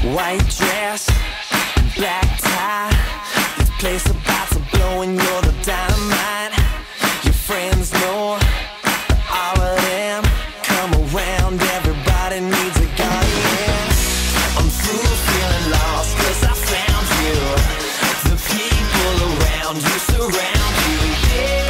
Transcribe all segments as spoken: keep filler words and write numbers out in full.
White dress, black tie. This place about to blow and you're the dynamite. Your friends know, all of them come around. Everybody needs a guardian. I'm through feeling lost cause I found you. The people around you surround you. Yeah,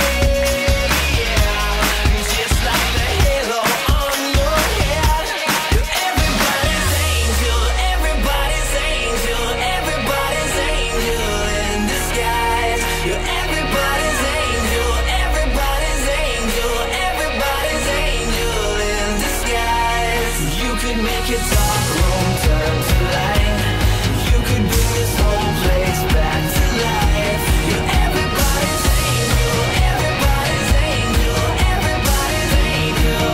yeah. Just like the halo on your head. You're everybody's angel, everybody's angel, everybody's angel in disguise. You're everybody's angel, everybody's angel, everybody's angel in disguise. You could make a dark room turn to light. You could bring this whole place back to life. You're everybody's angel, everybody's angel, everybody's angel.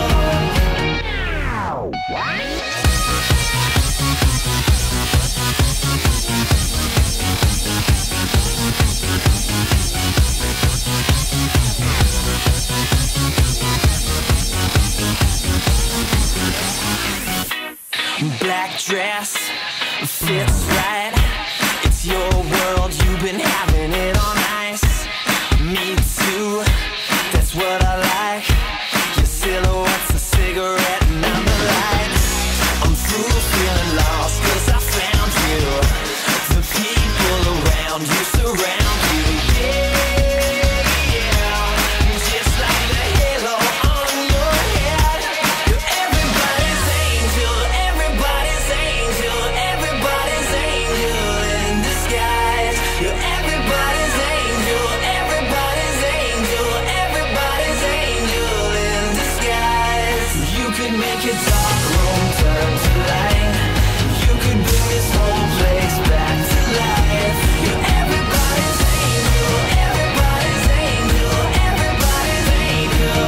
Black dress fits right. It's your world, you've been having it on ice. Me too, that's what I like. Your silhouette's a cigarette and I'm the light. I'm through feeling lost cause I found you. The people around you surround you. Yeah, yeah. Just like the halo on your head. You're everybody's angel, everybody's angel, everybody's angel in disguise. You're everybody's angel, everybody's angel, everybody's angel in disguise. You could make a dark room turn to light. You could bring this whole place back to life. You're everybody's angel, everybody's angel, everybody's angel.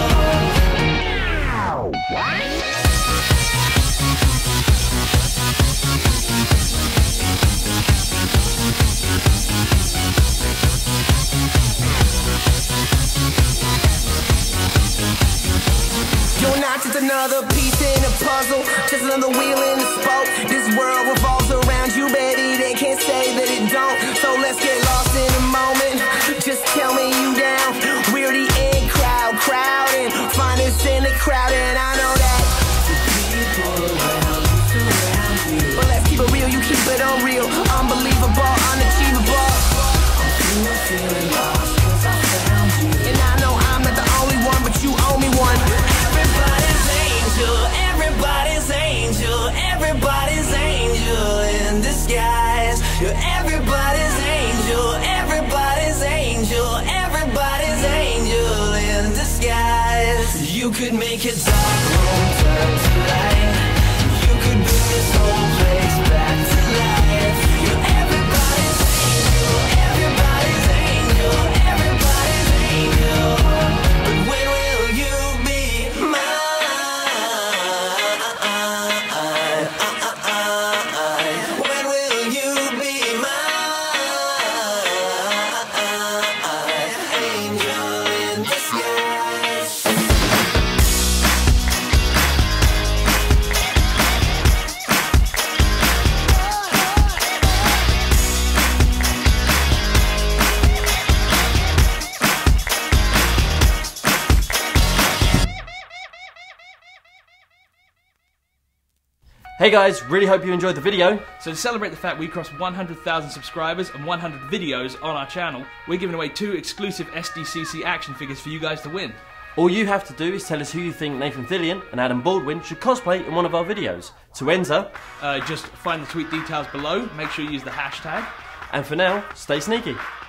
You're not just another piece in a puzzle, just another wheel in the spoke. This world revolves around you, baby, they can't say that it don't. So let's get lost in a moment, just tell me you down. We're the in crowd, crowding, find us in the crowd, and I know that the people around you surround you. But let's keep it real, you keep it unreal, unbelievable, unachievable. I'm still feeling lost cause I found you. And I know I'm not the only one, but you owe me one. Everybody's angel, everybody's angel, everybody's angel in disguise. You're everybody's angel, everybody's angel, everybody's angel in disguise. You could make a dark room turn to light. You could bring this whole place back to life. You're everybody's angel, everybody's angel, everybody's angel. But when will you be mine? When will you be mine? Angel in disguise. Hey guys, really hope you enjoyed the video. So to celebrate the fact we crossed one hundred thousand subscribers and one hundred videos on our channel, we're giving away two exclusive S D C C action figures for you guys to win. All you have to do is tell us who you think Nathan Fillion and Adam Baldwin should cosplay in one of our videos. To enter, Uh, just find the tweet details below, make sure you use the hashtag. and for now, stay sneaky.